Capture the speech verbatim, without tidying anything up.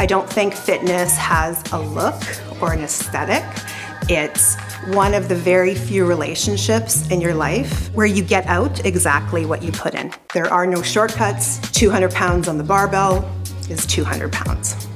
I don't think fitness has a look or an aesthetic. It's one of the very few relationships in your life where you get out exactly what you put in. There are no shortcuts. two hundred pounds on the barbell is two hundred pounds.